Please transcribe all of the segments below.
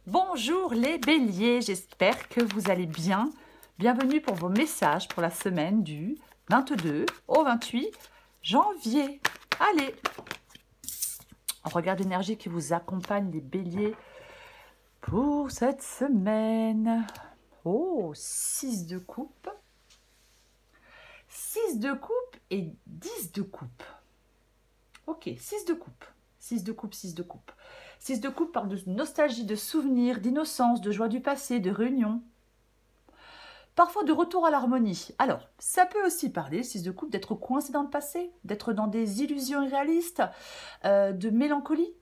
Bonjour les béliers, j'espère que vous allez bien. Bienvenue pour vos messages pour la semaine du 22 au 28 janvier. Allez, on regarde l'énergie qui vous accompagne les béliers pour cette semaine. Oh, 6 de coupe. 6 de coupe et 10 de coupe. Ok, 6 de coupe. 6 de coupe, 6 de coupe. 6 de coupe parle de nostalgie, de souvenirs, d'innocence, de joie du passé, de réunion. Parfois de retour à l'harmonie. Alors, ça peut aussi parler, 6 de coupe, d'être coincé dans le passé, d'être dans des illusions irréalistes, de mélancolie.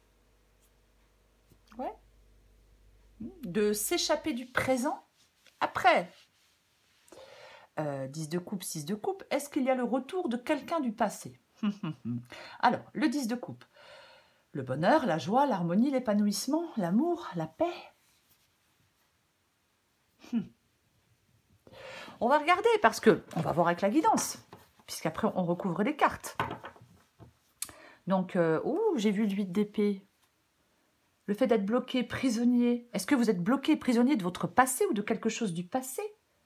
Ouais. De s'échapper du présent. Après, 10 de coupe, 6 de coupe, est-ce qu'il y a le retour de quelqu'un du passé? Alors, le 10 de coupe. Le bonheur, la joie, l'harmonie, l'épanouissement, l'amour, la paix. On va regarder parce que on va voir avec la guidance, puisqu'après on recouvre les cartes. Donc, j'ai vu le 8 d'épée. Le fait d'être bloqué, prisonnier. Est-ce que vous êtes bloqué, prisonnier de votre passé ou de quelque chose du passé?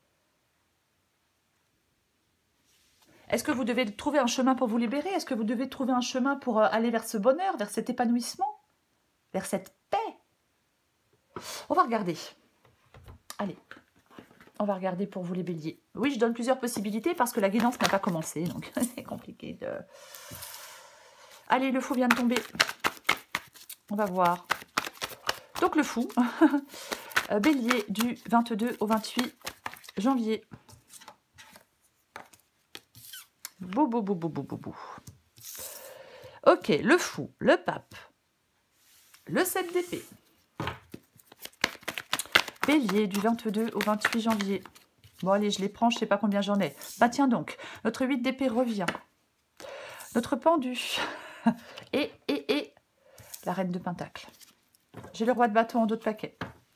Est-ce que vous devez trouver un chemin pour vous libérer? Est-ce que vous devez trouver un chemin pour aller vers ce bonheur, vers cet épanouissement, vers cette paix? On va regarder. Allez, on va regarder pour vous les béliers. Oui, je donne plusieurs possibilités parce que la guidance n'a pas commencé, donc c'est compliqué de... Allez, le fou vient de tomber. On va voir. Donc le fou, bélier du 22 au 28 janvier. Bou, bou, bou, bou, bou, bou, bou. Ok, le fou, le pape, le 7 d'épée. Bélier du 22 au 28 janvier. Bon, allez, je les prends, je ne sais pas combien j'en ai. Bah tiens donc, notre 8 d'épée revient. Notre pendu. Et la reine de pentacle. J'ai le roi de bâton en dos de paquet.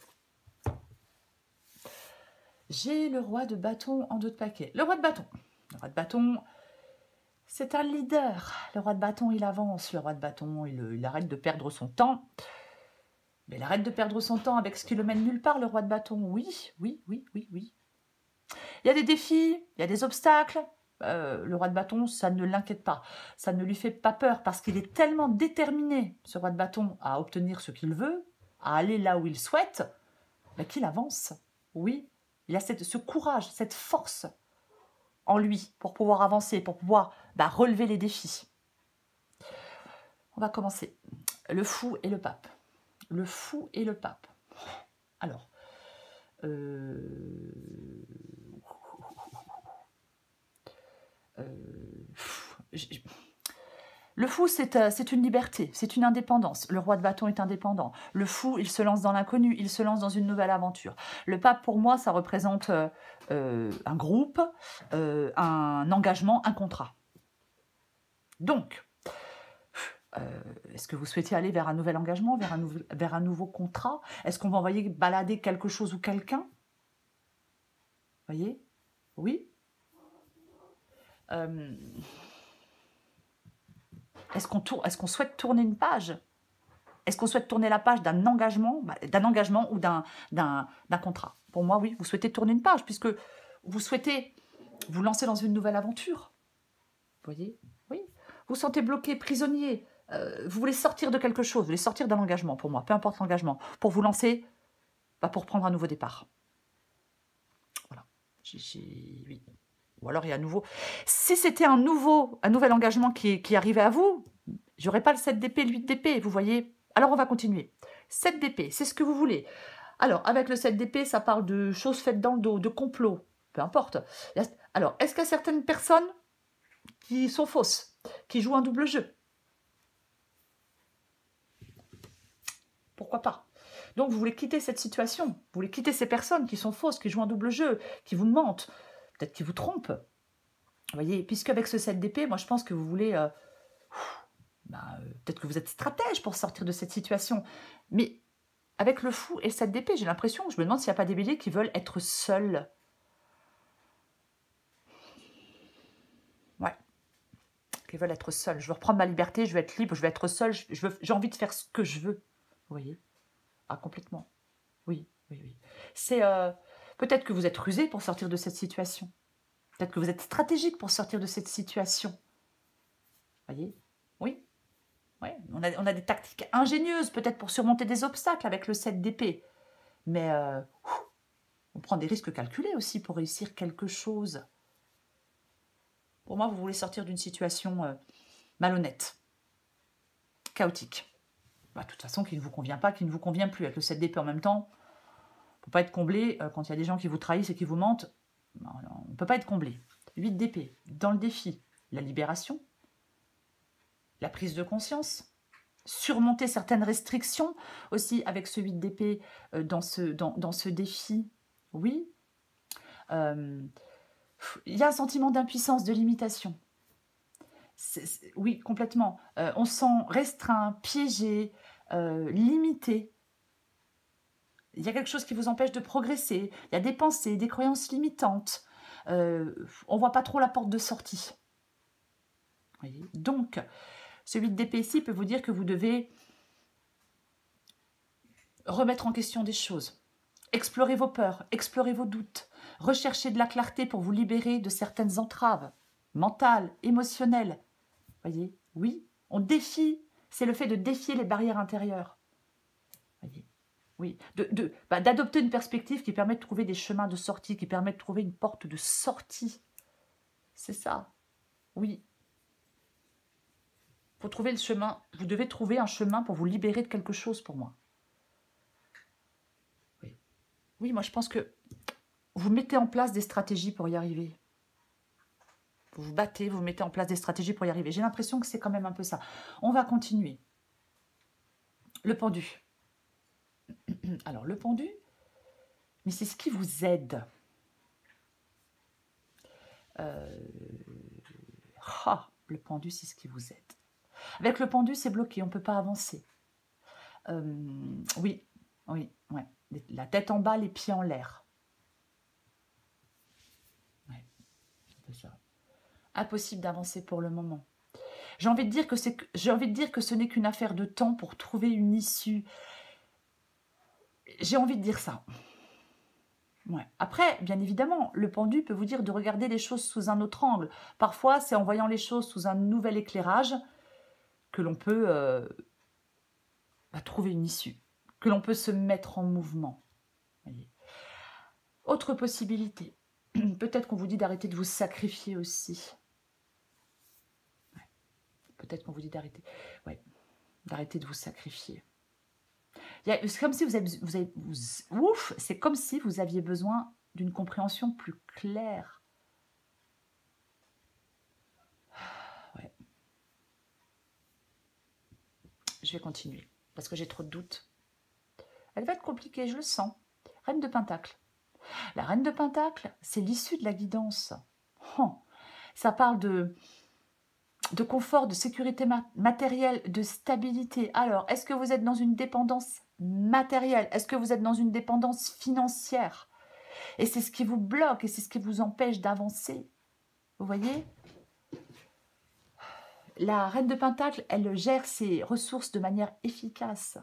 J'ai le roi de bâton en dos de paquet. Le roi de bâton. Le roi de bâton, c'est un leader. Le roi de bâton, il avance. Le roi de bâton, il arrête de perdre son temps. Mais il arrête de perdre son temps avec ce qui le mène nulle part, le roi de bâton. Oui. Il y a des défis, il y a des obstacles. Le roi de bâton, ça ne l'inquiète pas. Ça ne lui fait pas peur parce qu'il est tellement déterminé, ce roi de bâton, à obtenir ce qu'il veut, à aller là où il souhaite, qu'il avance. Oui, il a ce courage, cette force en lui pour pouvoir avancer, pour pouvoir relever les défis. On va commencer. Le fou et le pape. Le fou et le pape. Alors, le fou, c'est une liberté, c'est une indépendance. Le roi de bâton est indépendant. Le fou, il se lance dans l'inconnu, il se lance dans une nouvelle aventure. Le pape, pour moi, ça représente un groupe, un engagement, un contrat. Donc, est-ce que vous souhaitez aller vers un nouvel engagement, vers un nouveau contrat? Est-ce qu'on va envoyer balader quelque chose ou quelqu'un? Voyez? Oui. Est-ce qu'on souhaite tourner une page? Est-ce qu'on souhaite tourner la page d'un engagement ou d'un contrat? Pour moi, oui, vous souhaitez tourner une page puisque vous souhaitez vous lancer dans une nouvelle aventure. Vous voyez? Oui. Vous vous sentez bloqué, prisonnier. Vous voulez sortir de quelque chose, vous voulez sortir d'un engagement pour moi, peu importe l'engagement, pour vous lancer, pour prendre un nouveau départ. Voilà. Oui. Ou alors il y a un nouveau. Si c'était un nouvel engagement qui arrivait à vous, j'aurais pas le 7 d'épée, le 8 d'épée, vous voyez. Alors on va continuer. 7 d'épée, c'est ce que vous voulez. Alors avec le 7 d'épée, ça parle de choses faites dans le dos, de complots, peu importe. Alors, est-ce qu'il y a certaines personnes qui sont fausses, qui jouent un double jeu? Pourquoi pas? Donc vous voulez quitter cette situation, vous voulez quitter ces personnes qui sont fausses, qui jouent un double jeu, qui vous mentent, peut-être qui vous trompent. Vous voyez, puisque avec ce 7 d'épée, moi je pense que vous voulez... peut-être que vous êtes stratège pour sortir de cette situation. Mais avec le fou et le 7 d'épée, j'ai l'impression, je me demande s'il n'y a pas des béliers qui veulent être seuls. Ouais. Qui veulent être seuls. Je veux reprendre ma liberté, je veux être libre, je veux être seul, j'ai envie de faire ce que je veux. Vous voyez? Ah, complètement. Oui, oui, oui. C'est peut-être que vous êtes rusé pour sortir de cette situation. Peut-être que vous êtes stratégique pour sortir de cette situation. Voyez? Oui, ouais. On a des tactiques ingénieuses, peut-être pour surmonter des obstacles avec le 7 d'épée. Mais on prend des risques calculés aussi pour réussir quelque chose. Pour moi, vous voulez sortir d'une situation malhonnête, chaotique. Bah, de toute façon, qui ne vous convient pas, qui ne vous convient plus. Avec le 7 d'épée en même temps, on ne peut pas être comblé quand il y a des gens qui vous trahissent et qui vous mentent. On ne peut pas être comblé. 8 d'épée, dans le défi, la libération, la prise de conscience, surmonter certaines restrictions aussi avec ce 8 d'épée dans ce défi. Oui. Il y a un sentiment d'impuissance, de limitation. Oui, complètement. On se sent restreint, piégé, limité. Il y a quelque chose qui vous empêche de progresser. Il y a des pensées, des croyances limitantes. On ne voit pas trop la porte de sortie. Voyez. Donc, ce 8 d'épée ici peut vous dire que vous devez remettre en question des choses. Explorer vos peurs, explorer vos doutes. Rechercher de la clarté pour vous libérer de certaines entraves mentales, émotionnelles. Voyez, oui, on défie. C'est le fait de défier les barrières intérieures. Voyez. Oui, d'adopter une perspective qui permet de trouver des chemins de sortie, qui permet de trouver une porte de sortie. C'est ça. Oui. Faut trouver le chemin. Vous devez trouver un chemin pour vous libérer de quelque chose pour moi. Oui. Oui, moi je pense que vous mettez en place des stratégies pour y arriver. Vous vous battez, vous mettez en place des stratégies pour y arriver. J'ai l'impression que c'est quand même un peu ça. On va continuer. Le pendu. Alors, le pendu, mais c'est ce qui vous aide. Le pendu, c'est ce qui vous aide. Avec le pendu, c'est bloqué, on ne peut pas avancer. Oui, ouais. La tête en bas, les pieds en l'air. Ouais, c'est ça. Impossible d'avancer pour le moment. J'ai envie de dire que ce n'est qu'une affaire de temps pour trouver une issue. J'ai envie de dire ça. Ouais. Après, bien évidemment, le pendu peut vous dire de regarder les choses sous un autre angle. Parfois, c'est en voyant les choses sous un nouvel éclairage que l'on peut trouver une issue, que l'on peut se mettre en mouvement. Voyez. Autre possibilité, peut-être qu'on vous dit d'arrêter de vous sacrifier aussi. Ouais. Peut-être qu'on vous dit d'arrêter de vous sacrifier. C'est comme si c'est comme si vous aviez besoin d'une compréhension plus claire. Ouais. Je vais continuer, parce que j'ai trop de doutes. Elle va être compliquée, je le sens. Reine de Pentacle. La Reine de Pentacle, c'est l'issue de la guidance. Ça parle de confort, de sécurité matérielle, de stabilité. Alors, est-ce que vous êtes dans une dépendance matérielle? Est-ce que vous êtes dans une dépendance financière? Et c'est ce qui vous bloque et c'est ce qui vous empêche d'avancer. Vous voyez? La Reine de Pentacle, elle gère ses ressources de manière efficace.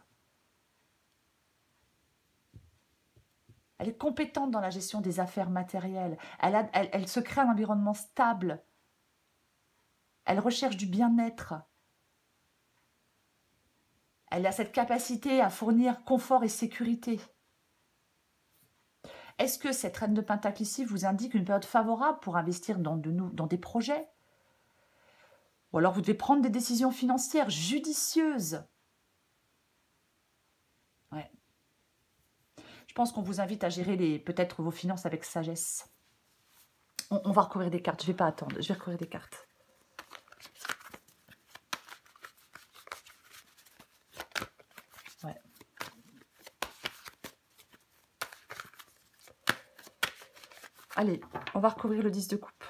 Elle est compétente dans la gestion des affaires matérielles. Elle se crée un environnement stable. Elle recherche du bien-être. Elle a cette capacité à fournir confort et sécurité. Est-ce que cette Reine de Pentacle ici vous indique une période favorable pour investir dans des projets? Ou alors vous devez prendre des décisions financières judicieuses? Ouais. Je pense qu'on vous invite à gérer peut-être vos finances avec sagesse. On va recourir des cartes, je ne vais pas attendre, je vais recourir des cartes. Ouais. Allez, on va recouvrir le 10 de coupe.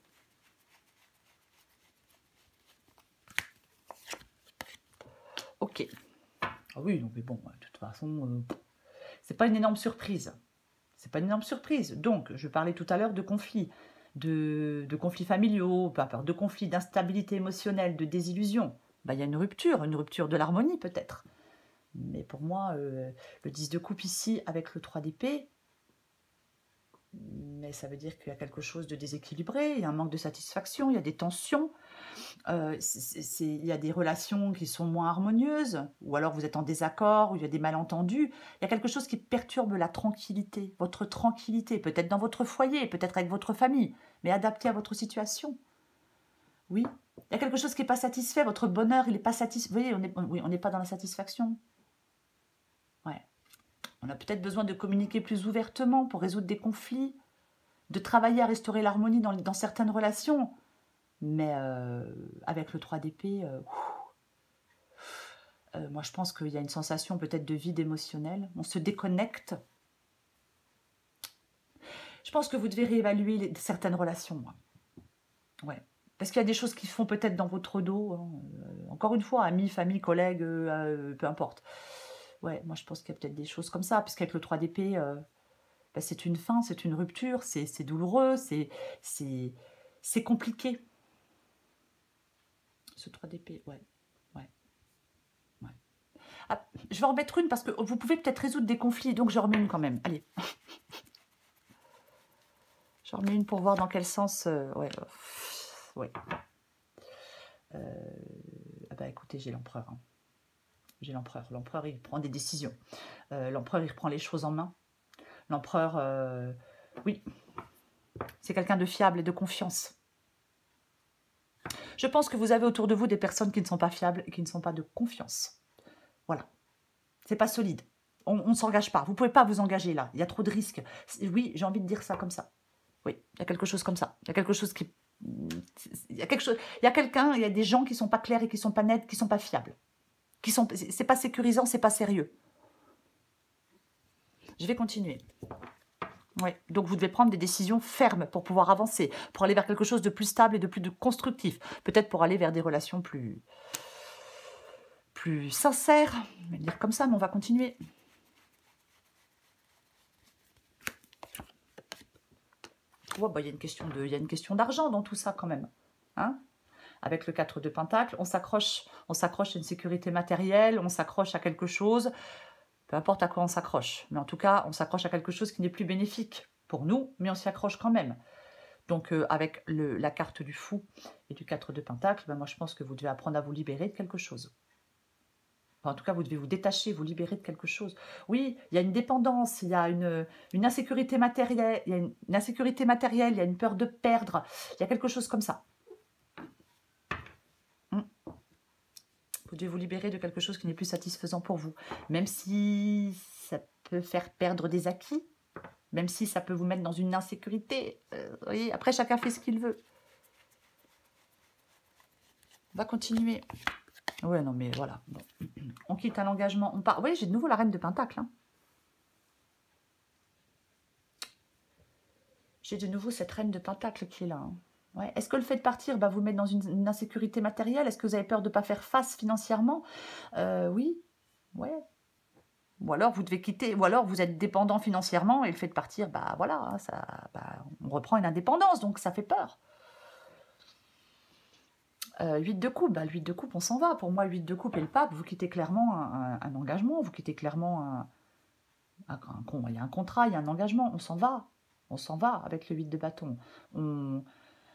Ok. Ah oui, non, mais bon, de toute façon, c'est pas une énorme surprise. C'est pas une énorme surprise. Donc, je parlais tout à l'heure de conflits, de conflits familiaux, peu importe, de conflits, d'instabilité émotionnelle, de désillusion. Il y a une rupture de l'harmonie peut-être. Mais pour moi, le 10 de coupe ici, avec le 3 d'épée, mais ça veut dire qu'il y a quelque chose de déséquilibré, il y a un manque de satisfaction, il y a des tensions, il y a des relations qui sont moins harmonieuses, ou alors vous êtes en désaccord, ou il y a des malentendus. Il y a quelque chose qui perturbe la tranquillité, votre tranquillité, peut-être dans votre foyer, peut-être avec votre famille, mais adapté à votre situation. Oui, il y a quelque chose qui n'est pas satisfait, votre bonheur, il n'est pas satisfait. Vous voyez, on n'est pas dans la satisfaction. Ouais. On a peut-être besoin de communiquer plus ouvertement pour résoudre des conflits, de travailler à restaurer l'harmonie dans certaines relations. Mais avec le 3 d'épée, moi je pense qu'il y a une sensation peut-être de vide émotionnel. On se déconnecte. Je pense que vous devez réévaluer certaines relations. Moi. Ouais. Parce qu'il y a des choses qui font peut-être dans votre dos. Hein. Encore une fois, amis, famille, collègues, peu importe. Ouais, moi je pense qu'il y a peut-être des choses comme ça. Puisqu'avec le 3 d'épée, bah, c'est une fin, c'est une rupture, c'est douloureux, c'est compliqué. Ce 3 d'épée, ouais. Ah, je vais en remettre une parce que vous pouvez peut-être résoudre des conflits, donc je remets une quand même. Allez. Je remets une pour voir dans quel sens... ouais. Ah bah écoutez, j'ai l'empereur. Hein. J'ai l'empereur. L'empereur, il prend des décisions. L'empereur, il reprend les choses en main. L'empereur, oui, c'est quelqu'un de fiable et de confiance. Je pense que vous avez autour de vous des personnes qui ne sont pas fiables et qui ne sont pas de confiance. Voilà. C'est pas solide. On ne s'engage pas. Vous ne pouvez pas vous engager là. Il y a trop de risques. Oui, j'ai envie de dire ça comme ça. Oui, il y a quelque chose comme ça. Il y a quelque chose qui... Il y a quelque chose... Il y a quelqu'un, il y a des gens qui ne sont pas clairs et qui ne sont pas nets, qui ne sont pas fiables. C'est pas sécurisant, c'est pas sérieux. Je vais continuer. Oui, donc vous devez prendre des décisions fermes pour pouvoir avancer, pour aller vers quelque chose de plus stable et de plus constructif. Peut-être pour aller vers des relations plus sincères. Je vais le dire comme ça, mais on va continuer. Oh, bah, il y a une question d'argent dans tout ça quand même. Hein? Avec le 4 de Pentacle, on s'accroche à une sécurité matérielle, on s'accroche à quelque chose, peu importe à quoi on s'accroche. Mais en tout cas, on s'accroche à quelque chose qui n'est plus bénéfique pour nous, mais on s'y accroche quand même. Donc avec la carte du fou et du 4 de Pentacle, ben, moi je pense que vous devez apprendre à vous libérer de quelque chose. Enfin, en tout cas, vous devez vous détacher, vous libérer de quelque chose. Oui, il y a une dépendance, il y a une insécurité matérielle, il y a une insécurité matérielle, il y a une peur de perdre, il y a quelque chose comme ça. Vous devez vous libérer de quelque chose qui n'est plus satisfaisant pour vous. Même si ça peut faire perdre des acquis, même si ça peut vous mettre dans une insécurité. Vous voyez, après, chacun fait ce qu'il veut. On va continuer. Ouais, non, mais voilà. Bon. On quitte un engagement. On part. Oui, j'ai de nouveau la reine de Pentacle. Hein. J'ai de nouveau cette reine de Pentacle qui est là. Hein. Ouais. Est-ce que le fait de partir va vous mettre dans une insécurité matérielle? Est-ce que vous avez peur de ne pas faire face financièrement? Oui. Ouais. Ou alors vous devez quitter, ou alors vous êtes dépendant financièrement et le fait de partir, bah voilà, hein, on reprend une indépendance, donc ça fait peur. 8 de coupe, bah, le 8 de coupe, on s'en va. Pour moi, 8 de coupe et le pape, vous quittez clairement un engagement, vous quittez clairement il y a un contrat, il y a un engagement, on s'en va. On s'en va avec le 8 de bâton. On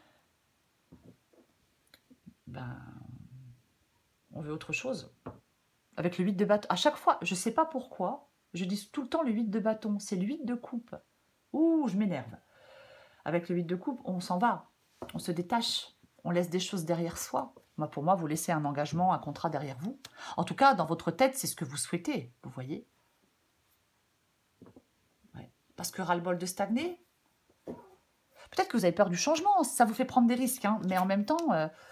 veut autre chose. Avec le 8 de bâton, à chaque fois, je ne sais pas pourquoi, je dis tout le temps le 8 de bâton, c'est le 8 de coupe. Ouh, je m'énerve. Avec le 8 de coupe, on s'en va, on se détache, on laisse des choses derrière soi. Moi, pour moi, vous laissez un engagement, un contrat derrière vous. En tout cas, dans votre tête, c'est ce que vous souhaitez, vous voyez. Ouais. Parce que ras-le-bol de stagner. Peut-être que vous avez peur du changement, ça vous fait prendre des risques, hein, mais en même temps...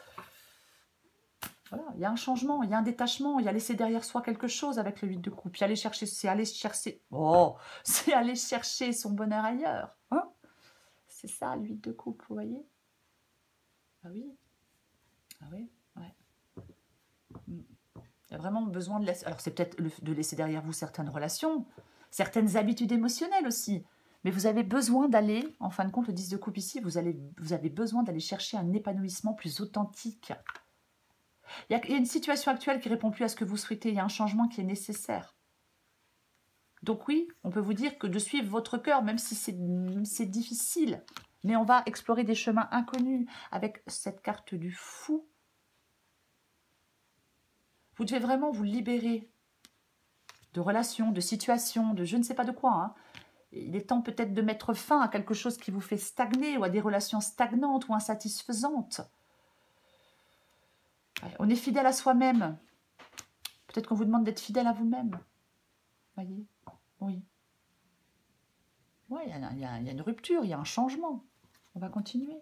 Voilà, il y a un changement, il y a un détachement, il y a laisser derrière soi quelque chose avec le 8 de coupe. C'est aller chercher son bonheur ailleurs. Hein, c'est ça, le 8 de coupe, vous voyez? Ah oui. Ah oui, ouais. Il y a vraiment besoin de laisser... Alors, c'est peut-être de laisser derrière vous certaines relations, certaines habitudes émotionnelles aussi. Mais vous avez besoin d'aller, en fin de compte, le 10 de coupe ici, vous avez besoin d'aller chercher un épanouissement plus authentique. Il y a une situation actuelle qui répond plus à ce que vous souhaitez. Il y a un changement qui est nécessaire. Donc oui, on peut vous dire que de suivre votre cœur, même si c'est difficile, mais on va explorer des chemins inconnus avec cette carte du fou. Vous devez vraiment vous libérer de relations, de situations, de je ne sais pas de quoi. Hein. Il est temps peut-être de mettre fin à quelque chose qui vous fait stagner ou à des relations stagnantes ou insatisfaisantes. On est fidèle à soi-même. Peut-être qu'on vous demande d'être fidèle à vous-même. Voyez? Oui. Oui, il y a une rupture, il y a un changement. On va continuer.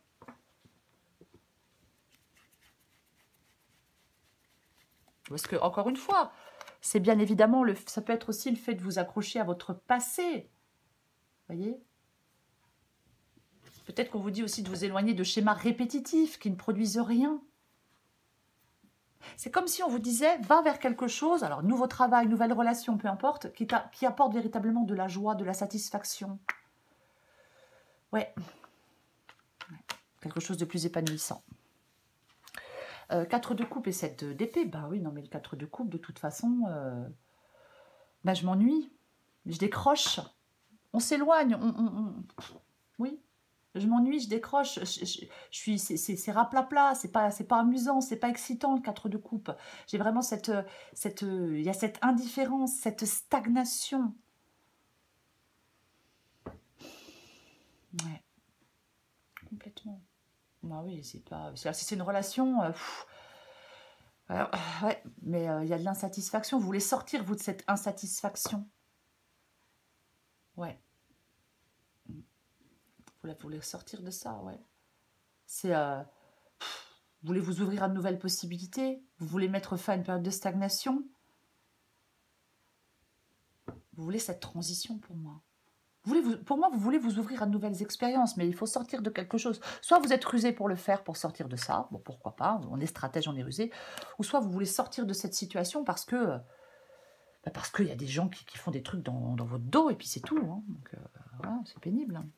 Parce que, encore une fois, c'est bien évidemment, ça peut être aussi le fait de vous accrocher à votre passé. Voyez? Peut-être qu'on vous dit aussi de vous éloigner de schémas répétitifs qui ne produisent rien. C'est comme si on vous disait, va vers quelque chose, alors nouveau travail, nouvelle relation, peu importe, qui apporte véritablement de la joie, de la satisfaction. Ouais. Quelque chose de plus épanouissant. 4 de coupe et 7 d'épée. Bah oui, non mais le 4 de coupe, de toute façon, bah, je m'ennuie. Je décroche. On s'éloigne. Oui. Je m'ennuie, je décroche. C'est raplapla. C'est pas amusant, c'est pas excitant le 4 de coupe. J'ai vraiment il y a cette indifférence, cette stagnation. Ouais. Complètement. Bah oui, c'est pas. Si c'est une relation. Ouais, mais il y a de l'insatisfaction. Vous voulez sortir, vous, de cette insatisfaction. Ouais. Vous voulez sortir de ça, ouais. C'est... vous voulez vous ouvrir à de nouvelles possibilités. Vous voulez mettre fin à une période de stagnation. Vous voulez cette transition pour moi. Pour moi, vous voulez vous ouvrir à de nouvelles expériences, mais il faut sortir de quelque chose. Soit vous êtes rusé pour le faire, pour sortir de ça. Bon, pourquoi pas, on est stratège, on est rusé. Ou soit vous voulez sortir de cette situation parce que... parce qu'il y a des gens qui font des trucs dans votre dos, et puis c'est tout. Hein. Donc, voilà, c'est pénible. Hein.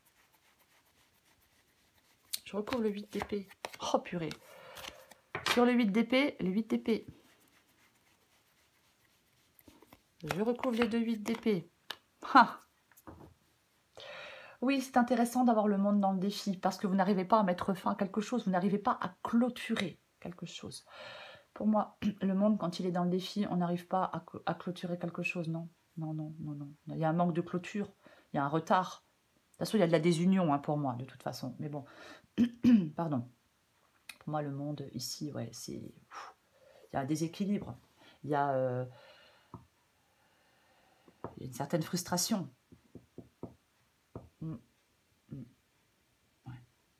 Je recouvre le 8 d'épée. Oh, purée. Sur le 8 d'épée, le 8 d'épée. Je recouvre les 2 8 d'épée. Ah. Oui, c'est intéressant d'avoir le monde dans le défi, parce que vous n'arrivez pas à mettre fin à quelque chose, vous n'arrivez pas à clôturer quelque chose. Pour moi, le monde, quand il est dans le défi, on n'arrive pas à clôturer quelque chose, non. Non, non, non, non. Il y a un manque de clôture, il y a un retard. De toute façon, il y a de la désunion hein, pour moi, de toute façon. Mais bon, pardon. Pour moi, le monde, ici, ouais, c'est... Il y a un déséquilibre. Il y a une certaine frustration. Ouais.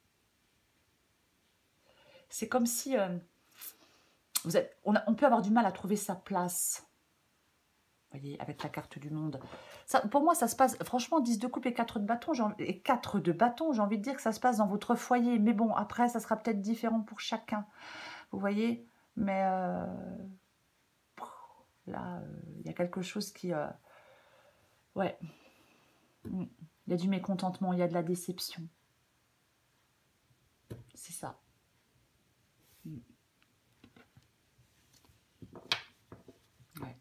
C'est comme si... on peut avoir du mal à trouver sa place. Vous voyez, avec la carte du monde. Ça, pour moi, ça se passe... Franchement, 10 de coupe et 4 de bâton, j'ai envie de dire que ça se passe dans votre foyer. Mais bon, après, ça sera peut-être différent pour chacun. Vous voyez? Mais là, il y a quelque chose qui... ouais. Il y a du mécontentement, il y a de la déception. C'est ça. Ouais.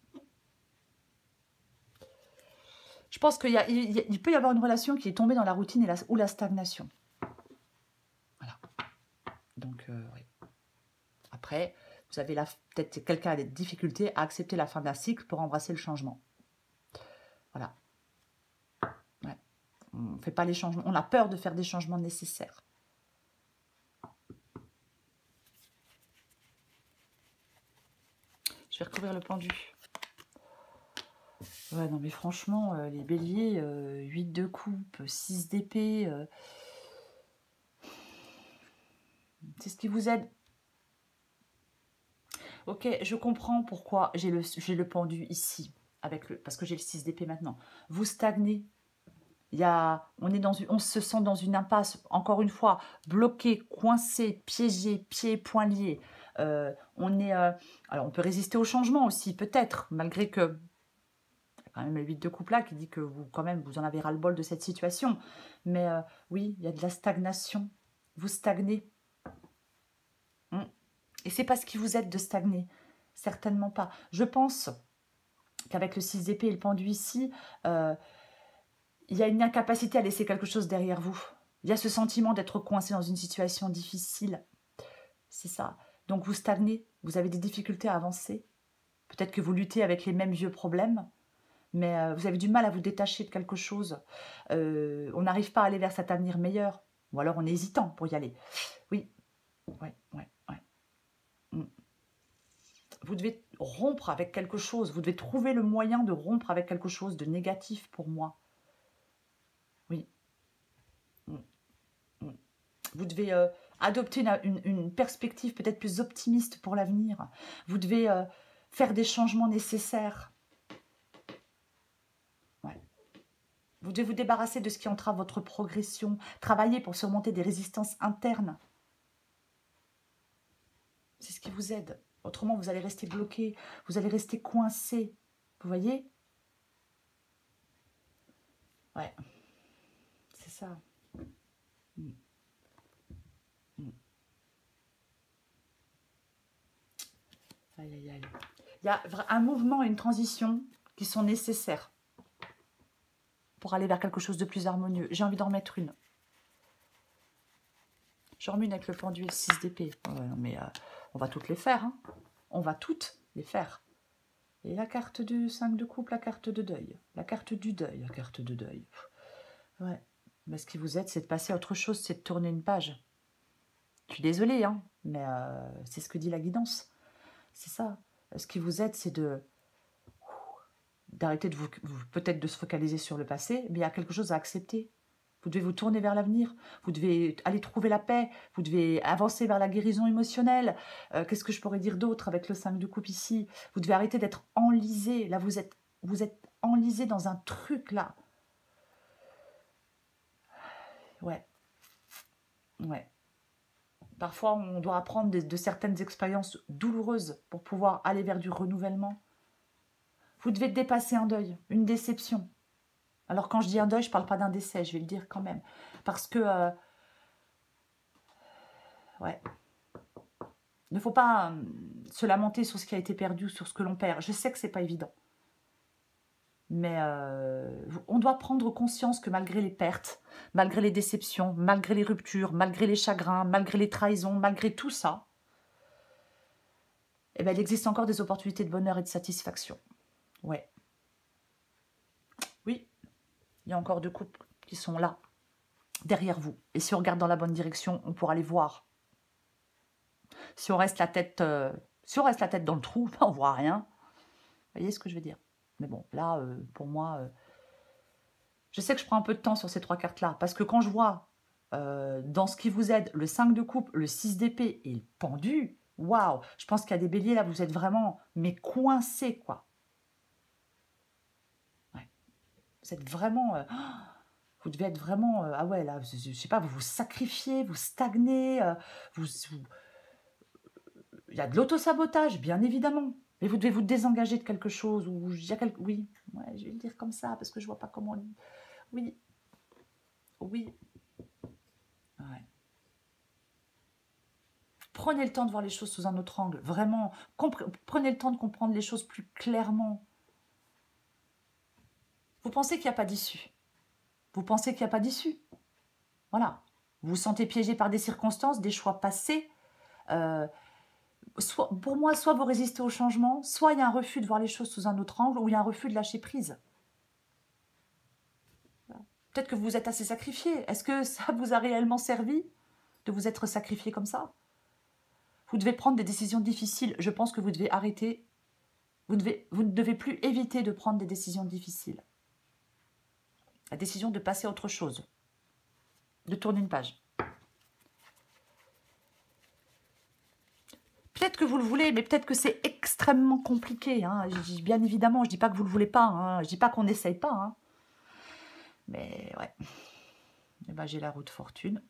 Je pense qu'il peut y avoir une relation qui est tombée dans la routine ou la stagnation. Voilà. Donc, oui. Après, vous avez peut-être quelqu'un a des difficultés à accepter la fin d'un cycle pour embrasser le changement. Voilà. Ouais. On ne fait pas les changements. On a peur de faire des changements nécessaires. Je vais recouvrir le pendu. Ouais, non mais franchement, les béliers, 8 de coupe, 6 d'épée, c'est ce qui vous aide. Ok, je comprends pourquoi j'ai le pendu ici, parce que j'ai le 6 d'épée maintenant. Vous stagnez. On se sent dans une impasse, encore une fois, bloqué, coincé, piégé, pieds et poings liés. Alors on peut résister au changement aussi, peut-être, malgré que quand même le 8 de coupe là qui dit que vous en avez ras-le-bol de cette situation. Mais oui, il y a de la stagnation. Vous stagnez. Et c'est pas ce qui vous aide de stagner. Certainement pas. Je pense qu'avec le 6 d'épée et le pendu ici, il y a une incapacité à laisser quelque chose derrière vous. Il y a ce sentiment d'être coincé dans une situation difficile. C'est ça. Donc vous stagnez, vous avez des difficultés à avancer. Peut-être que vous luttez avec les mêmes vieux problèmes, mais vous avez du mal à vous détacher de quelque chose. On n'arrive pas à aller vers cet avenir meilleur. Ou alors on est hésitant pour y aller. Oui, ouais. Vous devez rompre avec quelque chose. Vous devez trouver le moyen de rompre avec quelque chose de négatif pour moi. Oui. Vous devez adopter une perspective peut-être plus optimiste pour l'avenir. Vous devez faire des changements nécessaires. Ouais. Vous devez vous débarrasser de ce qui entrave votre progression. Travailler pour surmonter des résistances internes. C'est ce qui vous aide. Autrement, vous allez rester bloqué. Vous allez rester coincé. Vous voyez? Ouais. C'est ça. Aïe, aïe, aïe. Il y a un mouvement et une transition qui sont nécessaires pour aller vers quelque chose de plus harmonieux. J'ai envie d'en remettre une. Je remue avec le pendu et le 6 d'épée. Mais on va toutes les faire. Hein. On va toutes les faire. Et la carte du 5 de coupe, la carte de deuil. La carte du deuil, la carte de deuil. Ouais. Mais ce qui vous aide, c'est de passer à autre chose, c'est de tourner une page. Je suis désolée, hein, mais c'est ce que dit la guidance. C'est ça. Ce qui vous aide, c'est d'arrêter de peut-être de se focaliser sur le passé, mais il y a quelque chose à accepter. Vous devez vous tourner vers l'avenir, vous devez aller trouver la paix, vous devez avancer vers la guérison émotionnelle. Qu'est-ce que je pourrais dire d'autre avec le 5 de coupe ici? Vous devez arrêter d'être enlisé. Là, vous êtes enlisé dans un truc, là. Ouais. Parfois, on doit apprendre de certaines expériences douloureuses pour pouvoir aller vers du renouvellement. Vous devez dépasser un deuil, une déception. Alors, quand je dis un deuil, je ne parle pas d'un décès, je vais le dire quand même. Parce que, ouais, il ne faut pas se lamenter sur ce qui a été perdu, sur ce que l'on perd. Je sais que ce n'est pas évident. Mais on doit prendre conscience que malgré les pertes, malgré les déceptions, malgré les ruptures, malgré les chagrins, malgré les trahisons, malgré tout ça, eh bien, il existe encore des opportunités de bonheur et de satisfaction. Ouais. Oui, il y a encore deux couples qui sont là, derrière vous. Et si on regarde dans la bonne direction, on pourra les voir. Si on reste la tête, dans le trou, on ne voit rien. Vous voyez ce que je veux dire? Mais bon, là, pour moi, je sais que je prends un peu de temps sur ces trois cartes-là. Parce que quand je vois dans ce qui vous aide, le 5 de coupe, le 6 d'épée et le pendu, waouh! Je pense qu'il y a des béliers, là, vous êtes vraiment, mais coincés, quoi. Ouais. Vous êtes vraiment... vous devez être vraiment... ah ouais, là, je sais pas, vous vous sacrifiez, vous stagnez, il y a de l'autosabotage, bien évidemment. Mais vous devez vous désengager de quelque chose. Ou il y a oui, ouais, je vais le dire comme ça, parce que je vois pas comment... Oui. Ouais. Prenez le temps de voir les choses sous un autre angle. Vraiment, prenez le temps de comprendre les choses plus clairement. Vous pensez qu'il n'y a pas d'issue. Vous pensez qu'il n'y a pas d'issue. Voilà. Vous vous sentez piégé par des circonstances, des choix passés. Pour moi, soit vous résistez au changement, soit il y a un refus de voir les choses sous un autre angle, ou il y a un refus de lâcher prise. Peut-être que vous vous êtes assez sacrifié. Est-ce que ça vous a réellement servi de vous être sacrifié comme ça? Vous devez prendre des décisions difficiles. Je pense que vous devez arrêter. Vous ne devez plus éviter de prendre des décisions difficiles. La décision de passer à autre chose. De tourner une page. Peut-être que vous le voulez, mais peut-être que c'est extrêmement compliqué. Hein. Bien évidemment, je ne dis pas que vous ne le voulez pas. Hein. Je ne dis pas qu'on n'essaye pas. Hein. Mais ouais. Et ben, j'ai la roue de fortune.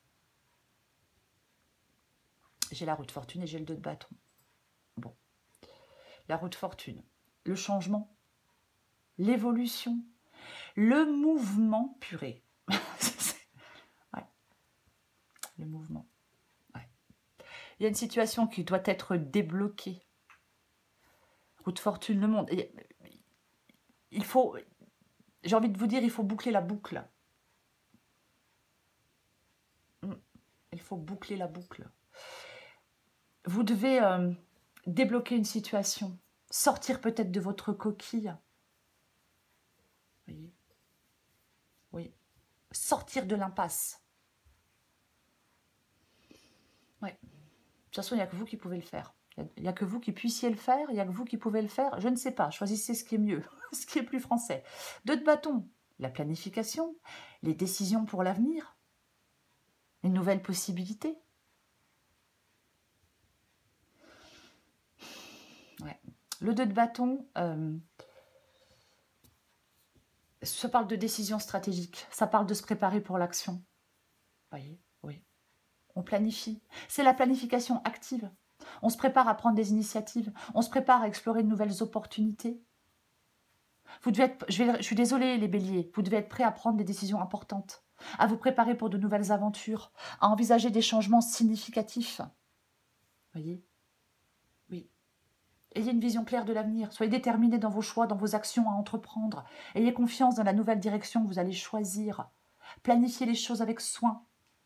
J'ai la roue de fortune et j'ai le 2 de bâton. Bon. La roue de fortune. Le changement. L'évolution. Le mouvement purée. Ouais. Le mouvement. Ouais. Il y a une situation qui doit être débloquée. Roue de fortune, le monde. Il faut, j'ai envie de vous dire, il faut boucler la boucle. Il faut boucler la boucle. Vous devez débloquer une situation, sortir peut-être de votre coquille. Vous voyez? Oui. Sortir de l'impasse. Oui. De toute façon, il n'y a que vous qui pouvez le faire. Il n'y a que vous qui puissiez le faire, il n'y a que vous qui pouvez le faire. Je ne sais pas, choisissez ce qui est mieux, ce qui est plus français. 2 de bâton, la planification, les décisions pour l'avenir, les nouvelles possibilités. Ouais. Le 2 de bâton, ça parle de décision stratégique, ça parle de se préparer pour l'action. Vous voyez, oui. On planifie. C'est la planification active. On se prépare à prendre des initiatives. On se prépare à explorer de nouvelles opportunités. Vous devez être, je suis désolée les béliers, vous devez être prêts à prendre des décisions importantes, à vous préparer pour de nouvelles aventures, à envisager des changements significatifs. Voyez? Oui. Ayez une vision claire de l'avenir. Soyez déterminés dans vos choix, dans vos actions à entreprendre. Ayez confiance dans la nouvelle direction que vous allez choisir. Planifiez les choses avec soin.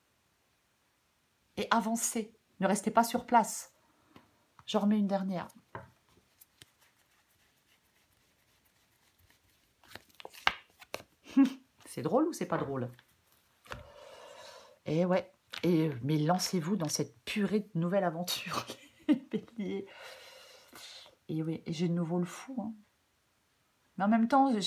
Et avancez. Ne restez pas sur place. J'en remets une dernière. C'est drôle ou c'est pas drôle? Et ouais. Mais lancez-vous dans cette purée de nouvelle aventure, les béliers. Et oui, et j'ai de nouveau le fou. Hein. Mais en même temps,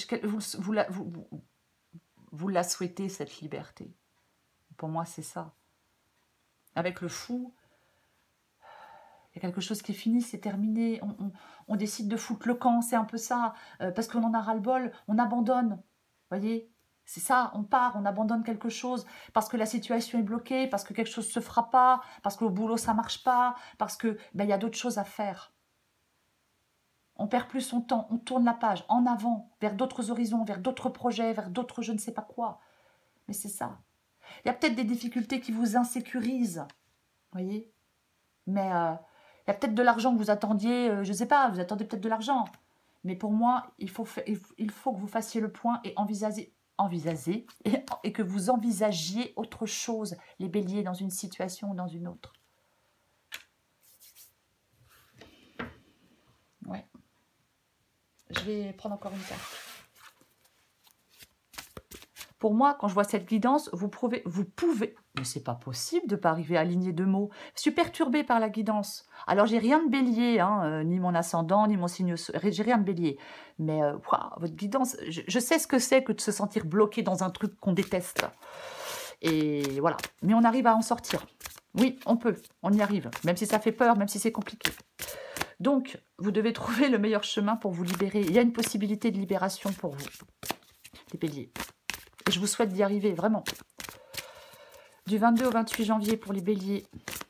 vous la souhaitez, cette liberté. Pour moi, c'est ça. Avec le fou, il y a quelque chose qui est fini, c'est terminé. On décide de foutre le camp, c'est un peu ça. Parce qu'on en a ras-le-bol, on abandonne. Vous voyez? C'est ça, on part, on abandonne quelque chose. Parce que la situation est bloquée, parce que quelque chose ne se fera pas, parce qu'au boulot, ça ne marche pas, parce que y a d'autres choses à faire. On perd plus son temps, on tourne la page en avant, vers d'autres horizons, vers d'autres projets, vers d'autres je ne sais pas quoi. Mais c'est ça. Il y a peut-être des difficultés qui vous insécurisent, voyez. Mais il y a peut-être de l'argent que vous attendiez, je ne sais pas, vous attendez peut-être de l'argent. Mais pour moi, il faut que vous fassiez le point et envisagez et que vous envisagiez autre chose, les béliers, dans une situation ou dans une autre. Ouais. Je vais prendre encore une carte. Pour moi, quand je vois cette guidance, vous pouvez, mais c'est pas possible de ne pas arriver à aligner 2 mots. Je suis perturbée par la guidance. Alors, j'ai rien de bélier, hein, ni mon ascendant, ni mon signe, j'ai rien de bélier. Mais votre guidance, je sais ce que c'est que de se sentir bloqué dans un truc qu'on déteste. Et voilà. Mais on arrive à en sortir. Oui, on peut, on y arrive. Même si ça fait peur, même si c'est compliqué. Donc, vous devez trouver le meilleur chemin pour vous libérer. Il y a une possibilité de libération pour vous, les béliers. Et je vous souhaite d'y arriver, vraiment. Du 22 au 28 janvier pour les béliers.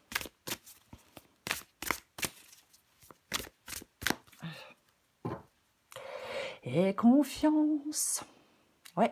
Et confiance. Ouais.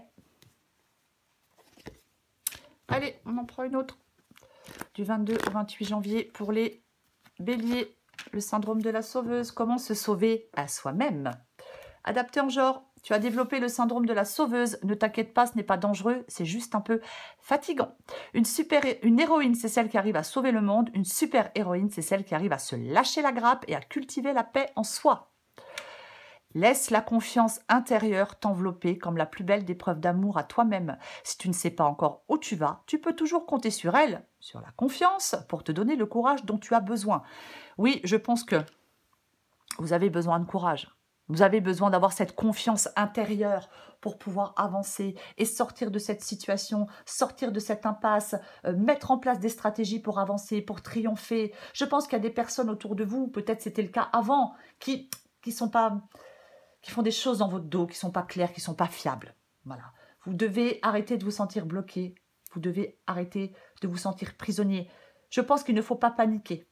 Allez, on en prend une autre. Du 22 au 28 janvier pour les béliers. Le syndrome de la sauveuse. Comment se sauver à soi-même? Adapté en genre. Tu as développé le syndrome de la sauveuse. Ne t'inquiète pas, ce n'est pas dangereux. C'est juste un peu fatigant. Une héroïne, c'est celle qui arrive à sauver le monde. Une super héroïne, c'est celle qui arrive à se lâcher la grappe et à cultiver la paix en soi. Laisse la confiance intérieure t'envelopper comme la plus belle des preuves d'amour à toi-même. Si tu ne sais pas encore où tu vas, tu peux toujours compter sur elle, sur la confiance, pour te donner le courage dont tu as besoin. Oui, je pense que vous avez besoin de courage. Vous avez besoin d'avoir cette confiance intérieure pour pouvoir avancer et sortir de cette situation, sortir de cette impasse, mettre en place des stratégies pour avancer, pour triompher. Je pense qu'il y a des personnes autour de vous, peut-être c'était le cas avant, qui font des choses dans votre dos, qui ne sont pas claires, qui ne sont pas fiables. Voilà. Vous devez arrêter de vous sentir bloqué. Vous devez arrêter de vous sentir prisonnier. Je pense qu'il ne faut pas paniquer.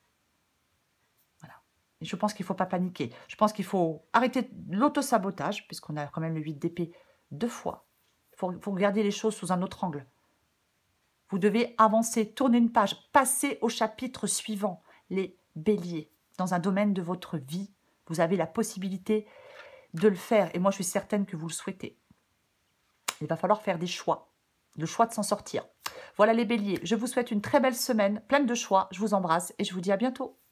Je pense qu'il ne faut pas paniquer. Je pense qu'il faut arrêter l'autosabotage, puisqu'on a quand même le 8 d'épée 2 fois. Il faut regarder les choses sous un autre angle. Vous devez avancer, tourner une page, passer au chapitre suivant. les béliers. Dans un domaine de votre vie, vous avez la possibilité de le faire. Et moi, je suis certaine que vous le souhaitez. Il va falloir faire des choix. Le choix de s'en sortir. Voilà les béliers. Je vous souhaite une très belle semaine, pleine de choix. Je vous embrasse et je vous dis à bientôt.